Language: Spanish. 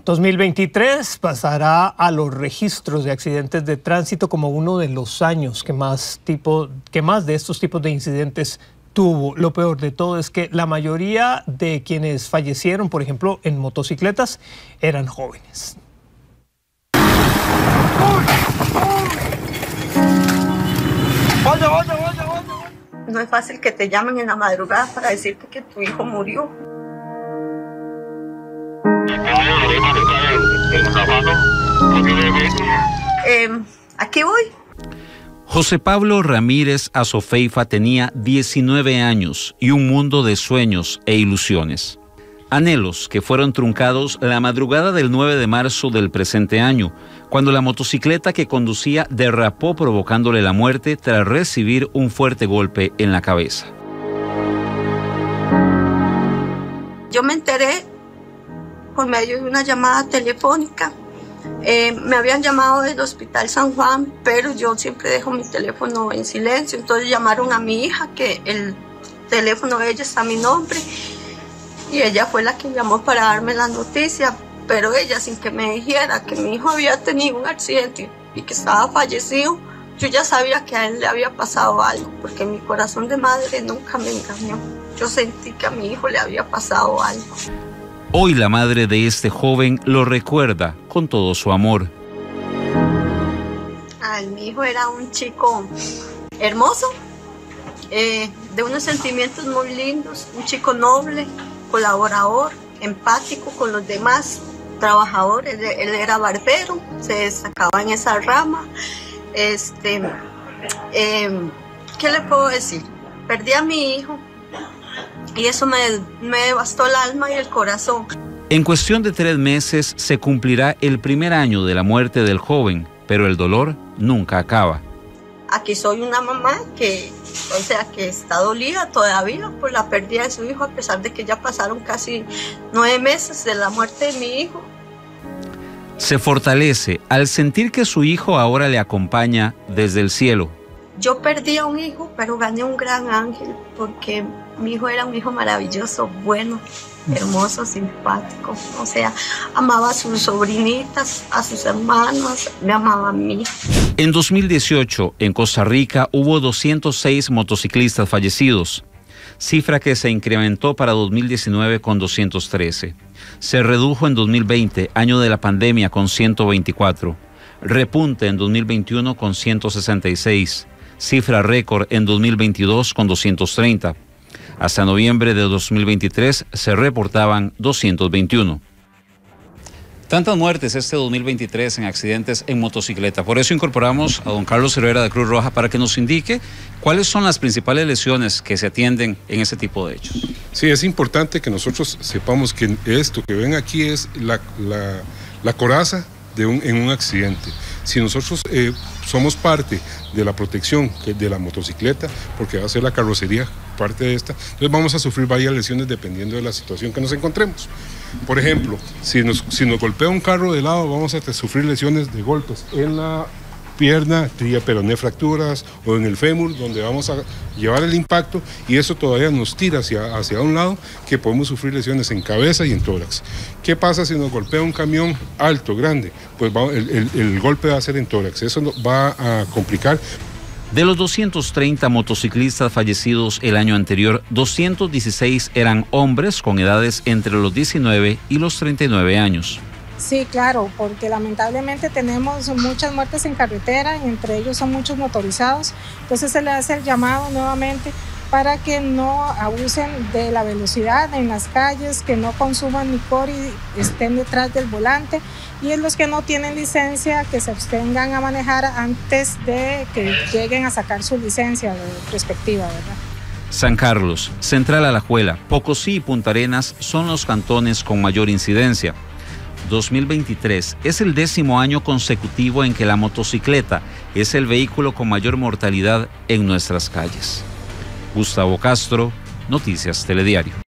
2023 pasará a los registros de accidentes de tránsito como uno de los años que más de estos tipos de incidentes tuvo. Lo peor de todo es que la mayoría de quienes fallecieron, por ejemplo, en motocicletas, eran jóvenes. No es fácil que te llamen en la madrugada para decirte que tu hijo murió. Aquí voy. José Pablo Ramírez Azofeifa tenía 19 años y un mundo de sueños e ilusiones. Anhelos que fueron truncados la madrugada del 9 de marzo del presente año, cuando la motocicleta que conducía derrapó provocándole la muerte tras recibir un fuerte golpe en la cabeza. Yo me enteré por medio de una llamada telefónica. Me habían llamado del Hospital San Juan, pero yo siempre dejo mi teléfono en silencio. Entonces llamaron a mi hija, que el teléfono de ella está a mi nombre, y ella fue la que llamó para darme la noticia, pero ella, sin que me dijera que mi hijo había tenido un accidente y que estaba fallecido, yo ya sabía que a él le había pasado algo, porque mi corazón de madre nunca me engañó. Yo sentí que a mi hijo le había pasado algo. Hoy la madre de este joven lo recuerda con todo su amor. Mi hijo era un chico hermoso, de unos sentimientos muy lindos, un chico noble, colaborador, empático con los demás trabajadores. Él era barbero, se destacaba en esa rama. ¿Qué le puedo decir? Perdí a mi hijo y eso me devastó el alma y el corazón. En cuestión de 3 meses se cumplirá el primer año de la muerte del joven, pero el dolor nunca acaba. Aquí soy una mamá que está dolida todavía por la pérdida de su hijo, a pesar de que ya pasaron casi 9 meses de la muerte de mi hijo. Se fortalece al sentir que su hijo ahora le acompaña desde el cielo. Yo perdí a un hijo, pero gané un gran ángel, porque mi hijo era un hijo maravilloso, bueno, hermoso, simpático. O sea, amaba a sus sobrinitas, a sus hermanos, me amaba a mí. En 2018, en Costa Rica, hubo 206 motociclistas fallecidos, cifra que se incrementó para 2019 con 213. Se redujo en 2020, año de la pandemia, con 124. Repunte en 2021 con 166. Cifra récord en 2022 con 230. Hasta noviembre de 2023 se reportaban 221. Tantas muertes este 2023 en accidentes en motocicleta. Por eso incorporamos a don Carlos Herrera de Cruz Roja para que nos indique cuáles son las principales lesiones que se atienden en ese tipo de hechos. Sí, es importante que nosotros sepamos que esto que ven aquí es la coraza en un accidente. Si nosotros somos parte de la protección de la motocicleta, porque va a ser la carrocería parte de esta, entonces vamos a sufrir varias lesiones dependiendo de la situación que nos encontremos. Por ejemplo, si nos golpea un carro de lado, vamos a sufrir lesiones de golpes en la pierna, tibia peroné, fracturas, o en el fémur, donde vamos a llevar el impacto, y eso todavía nos tira hacia un lado, que podemos sufrir lesiones en cabeza y en tórax. ¿Qué pasa si nos golpea un camión alto, grande? Pues el golpe va a ser en tórax, eso va a complicar. De los 230 motociclistas fallecidos el año anterior, 216 eran hombres con edades entre los 19 y los 39 años. Sí, claro, porque lamentablemente tenemos muchas muertes en carretera y entre ellos son muchos motorizados. Entonces se le hace el llamado nuevamente para que no abusen de la velocidad en las calles, que no consuman licor y estén detrás del volante. Y en los que no tienen licencia, que se abstengan a manejar antes de que lleguen a sacar su licencia respectiva, ¿verdad? San Carlos, Central Alajuela, Pocosí y Punta Arenas son los cantones con mayor incidencia. 2023 es el 10º año consecutivo en que la motocicleta es el vehículo con mayor mortalidad en nuestras calles. Gustavo Castro, Noticias Telediario.